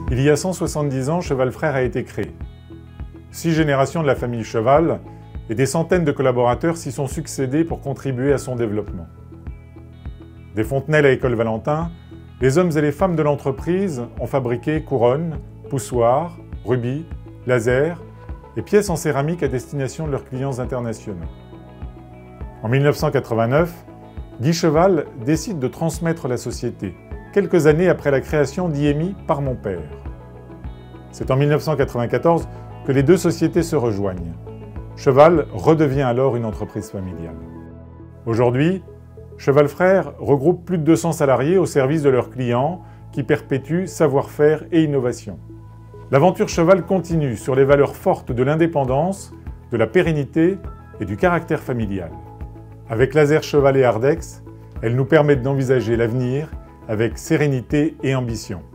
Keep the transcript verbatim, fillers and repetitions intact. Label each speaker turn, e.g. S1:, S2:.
S1: Il y a cent soixante-dix ans, Cheval Frères a été créé. Six générations de la famille Cheval et des centaines de collaborateurs s'y sont succédés pour contribuer à son développement. Des fontenelles à École Valentin, les hommes et les femmes de l'entreprise ont fabriqué couronnes, poussoirs, rubis, lasers et pièces en céramique à destination de leurs clients internationaux. En mille neuf cent quatre-vingt-neuf, Guy Cheval décide de transmettre la société, quelques années après la création d'I M I par mon père. C'est en mille neuf cent quatre-vingt-quatorze que les deux sociétés se rejoignent. Cheval redevient alors une entreprise familiale. Aujourd'hui, Cheval Frères regroupe plus de deux cents salariés au service de leurs clients qui perpétuent savoir-faire et innovation. L'aventure Cheval continue sur les valeurs fortes de l'indépendance, de la pérennité et du caractère familial. Avec Laser Cheval et Hardex, elle nous permet d'envisager l'avenir avec sérénité et ambition.